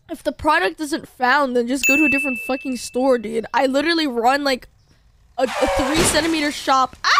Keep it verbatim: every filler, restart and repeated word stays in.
If the product isn't found, then just go to a different fucking store, dude. I literally run like a, a three centimeter shop. Ah!